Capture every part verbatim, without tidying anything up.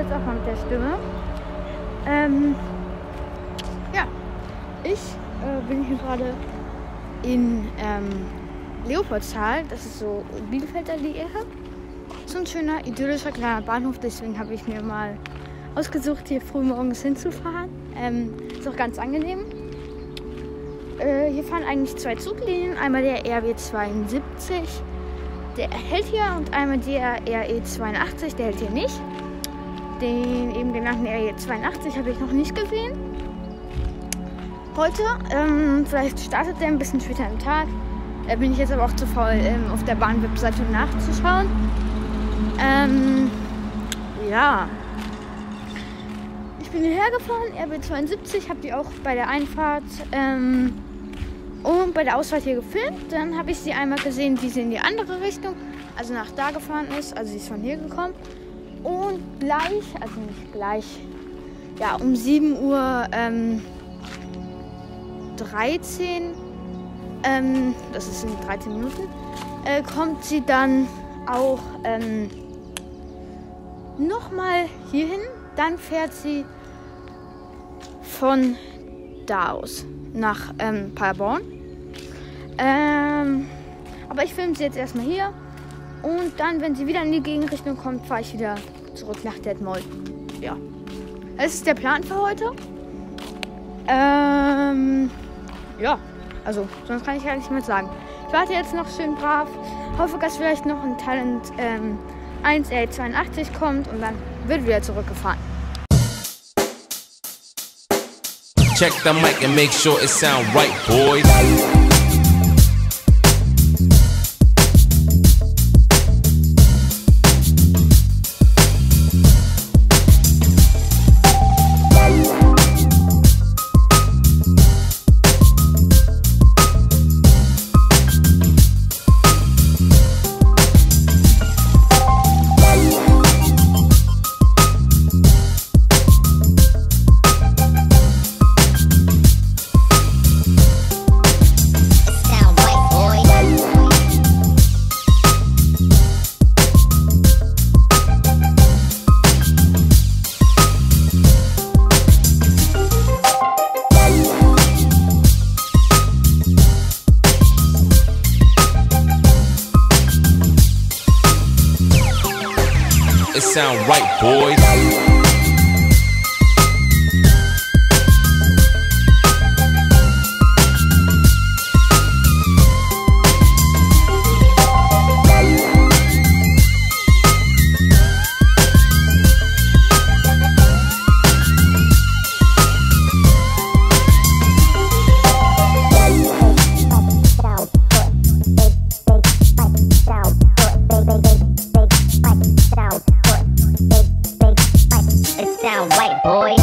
jetzt auch mal mit der Stimme. Ähm, ja, ich äh, bin hier gerade in ähm, Leopoldstal. Das ist so Bielefelder Nähe. So ein schöner, idyllischer kleiner Bahnhof. Deswegen habe ich mir mal ausgesucht, hier früh morgens hinzufahren. Ähm, ist auch ganz angenehm. Äh, hier fahren eigentlich zwei Zuglinien. Einmal der R W zweiundsiebzig. Der hält hier und einmal der R E zweiundachtzig, der hält hier nicht. Den eben genannten R E zweiundachtzig habe ich noch nicht gesehen. Heute, ähm, vielleicht startet der ein bisschen später am Tag. Da bin ich jetzt aber auch zu faul, ähm, auf der Bahn-Webseite nachzuschauen. Ähm, ja. Ich bin hierher gefahren, R W zweiundsiebzig, habe die auch bei der Einfahrt ähm, und bei der Ausfahrt hier gefilmt. Dann habe ich sie einmal gesehen, wie sie in die andere Richtung, also nach da gefahren ist. Also sie ist von hier gekommen. Und gleich, also nicht gleich, ja um sieben Uhr dreizehn, ähm, das ist in dreizehn Minuten, äh, kommt sie dann auch ähm, nochmal hier hin. Dann fährt sie von da aus nach ähm, Paderborn. Ähm, aber ich filme sie jetzt erstmal hier. Und dann, wenn sie wieder in die Gegenrichtung kommt, fahre ich wieder zurück nach Detmold. Ja. Das ist der Plan für heute. Ähm, ja. Also, sonst kann ich ja nicht mehr sagen. Ich warte jetzt noch schön brav. Hoffe, dass vielleicht noch ein Talent ähm, eins R E zweiundachtzig kommt und dann wird wieder zurückgefahren. Check the mic and make sure it sound right, boys. It sound right, boys. Sound white, boy.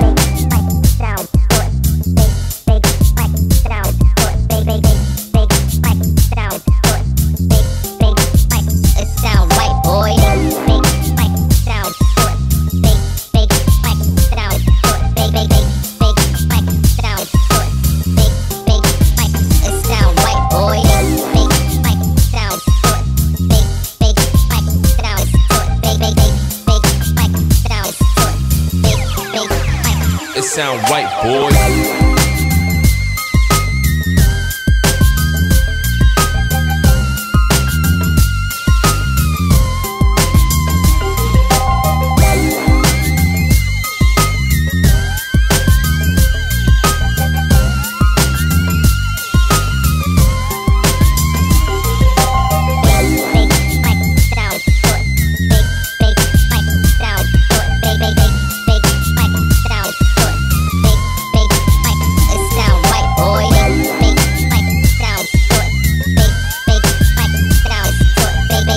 It sound right, boys.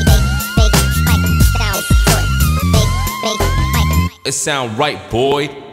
It sound right, boy.